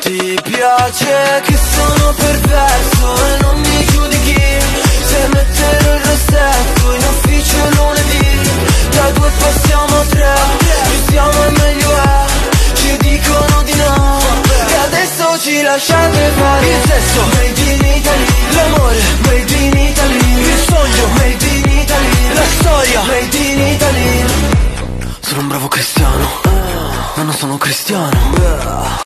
Ti piace che sono perverso e non mi giudichi se metterò il rossetto in ufficio lunedì. Da due passiamo a tre, più siamo e meglio è. Ci dicono di no e adesso ci lasciate fare. Il sesso made in Italy, l'amore made in Italy, il sogno made in Italy, la storia made in Italy. Sono un bravo cristiano, ma non sono cristiano.